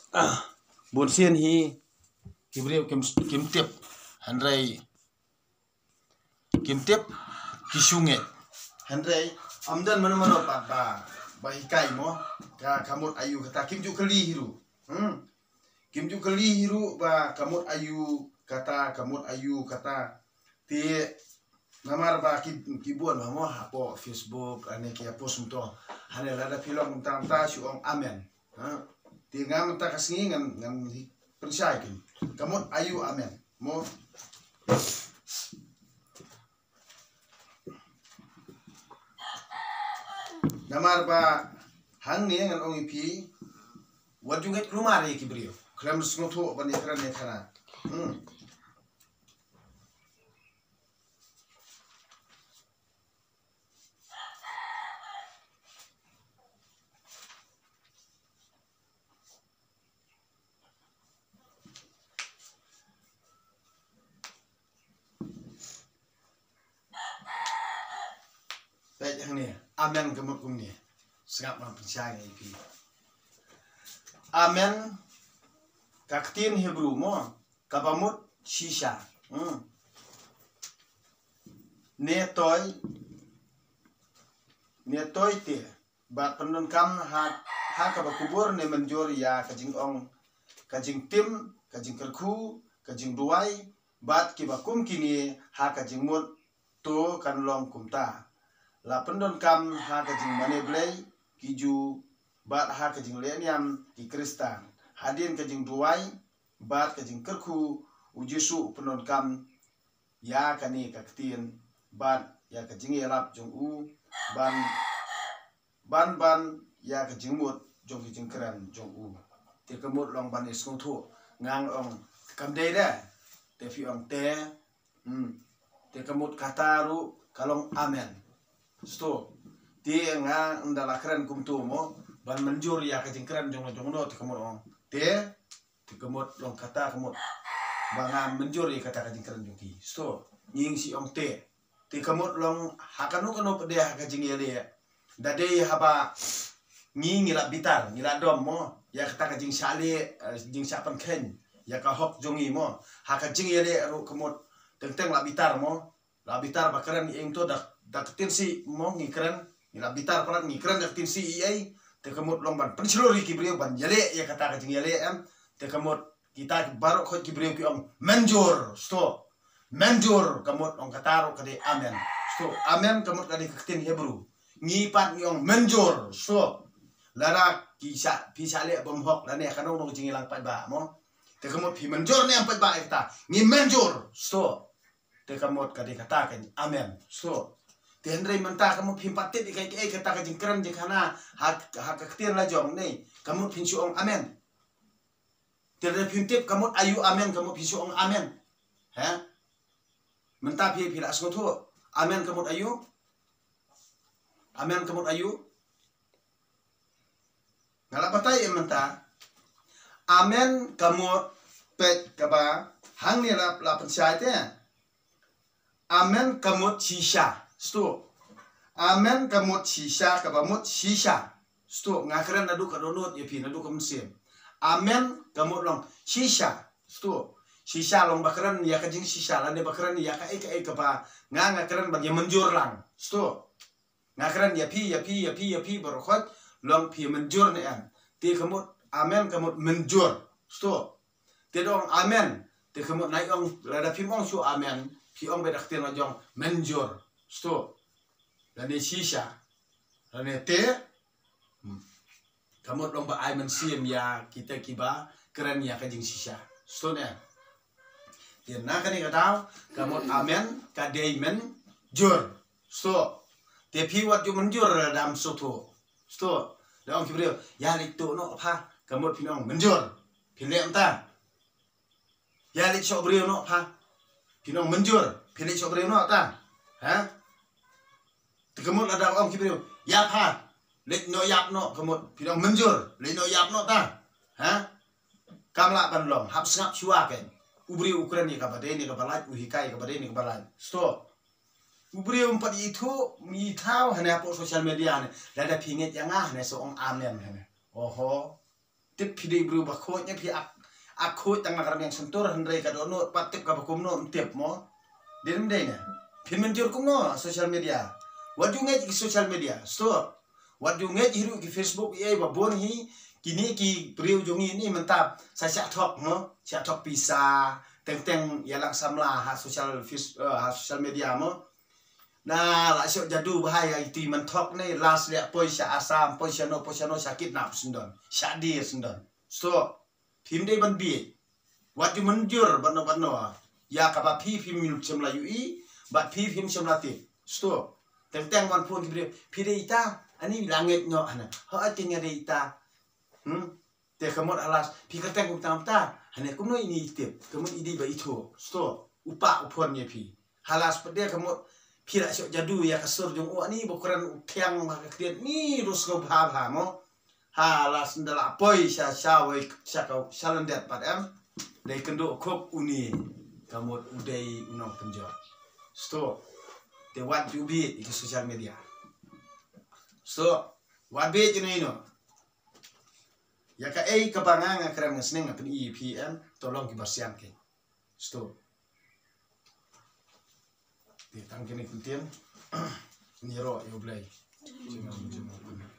Bon sien hi kibriu kim tip handrai kim tip kisunge handrai amdan mana ba hikai mo ka kamut ayu kata kim ju kali hiru kim ju kali hiru ba kamut ayu kata ti namar ba kibuan mo hapo Facebook ane kia post to hane lada film tang ta syuong amen ti ngam ta kasngi ngam percaya kin kamut ayu amen mo namar ba hang ni ngan ong ipi wajunget rumah ni kibrio kram sngoto ban ekran ne kana baik yang ni amen kamut kum ni sengap man percaya ipi amen kaktin Hebrew mo kabamut shisha netoy te bat pendon kam ha kabakubur ne menjor ya kajing ong kajing tim kajing kerku kajing duai bat kibakum kini ha kajing mut to kan long kumta la pendon kam ha kajing maneblay kiju bat ha kajing leniam ki kristan hadin kajing duai bat kajing kerku ujisu pendon kam ya kani kaktin bat ya kajing elap jong u ban ya kajing mut jong kajing keren jong u te kemut long ban iskong thu ngang ong kam de da te fi ong te kemut kataru kalong amen sto ti nga ndala keren kum tu mo ban menjur ya kajing keren jong no te kemut ong te kemut long kata kemut bangan menjur ya kata kajing keren jong ki sto nying si ong te kemut long hakanu kanu pede kajing yele dade haba ngila bitar ngila dom mo ya kata kajing sale jing sapan ken ya ka hok jongi mo ha kajing yele ru kemut teng la bitar mo la bitar bakaran ing to dak tin si mo ngi keren ngila bitar parat ngi keren dak tin si ai te kemut long ban penceluri ki beliau ban yele ya kata kajing yele te kemut kita baru khot ki beliau ki ong menjur sto menjur kemut ong kataru kade amen sto amen kemut kade kaktin Hebrew ngipat nyong menjur so lara kisah le bom hok la ne kanong nong jingi lang pat ba mo te kamot pi menjur ne pat ba eta ngi menjur so te kamot kade kata kan amen so te andre menta kamot pi patit di kai kata ka jingkran je kana hak kaktir la jong nei kamot pi suong amen te re pi tip kamot ayu amen kamot pi suong amen ha menta pi la asngotu amen kamot ayu amen kamut ayu ngala batai ementa amen kamut pet kaba hang ni la pensai te amen kamut shisha sto amen kamut shisha kaba mut shisha sto ngakren nadu kadonot ye pi nadu kamsim amen kamut long shisha sto shisha long bakran ya kajing shisha la ne bakran ya ka kaba ngakren bag ye menjur lang sto ngakran ya pi berkhot long pi menjur ne an ti kamut amen kamut menjur sto ti dong amen ti kamut nai ong lada pi ong su amen pi ong bedak ti na jong menjur sto la ne shisha la ne te kamut long ba ai men sim ya kita kiba keren ya kajing shisha sto ne ti na kani kadau kamut amen kadei men jur sto te pi wat ju menjur dam soto sto dong kibriu ya lik tu no pha kamut pinong menjur pilem ta ya lik sobriu no pha pinong menjur pilek sobriu no ta ha te kamut ada ong kibriu ya pha lik no yap no kamut pinong menjur lik no yap no ta ha kamla ban long hap snap shua ken ubri ukuran ni kabade ni kabalai uhikai kabade ni kabalai sto ubri umpat itu mitau hanya po sosial media ne lada pinget yang hanya seong amen hanya oho tip pide bru bakhonya pi akho tang nakar yang sentur hendrai kadono patip ka bakumno tip mo dem dei na pin menjur kumno social media wadu ngai ki social media so wadu ngai hiru ki Facebook ye babon hi kini ki priu jongi ni mentap saya tok mo sia tok pisa teng yalang samla ha social media mo nah la syok jadu bahaya itu mentok ni las liak poi sya asam poi syano sakit nap sendon syadir sendon so phim dei ban bi wadu menjur bano ya kapa phi minut semlayu i bat phi phim semlati so teng wan pun ki dei ita ani langit nyo ana ha atinya dei ita te kamot alas pi kateng kum ta hane kumno ini tip kamot idi ba itu sto upa upon ye pi halas pede kamot pi ra syok jadu ya kasur jong ni bokuran ukyang ma kriet ni rus ko bha mo halas ndala poi sya wai sya kau salandet pat em dei kendo kop uni kamot udai unong penjor sto te wat jubi di social media sto wat be jeno ya ka kabangang akram ngesneng apen EPM tolong kibarsian ke sto di tangkene kuntian niro yo blay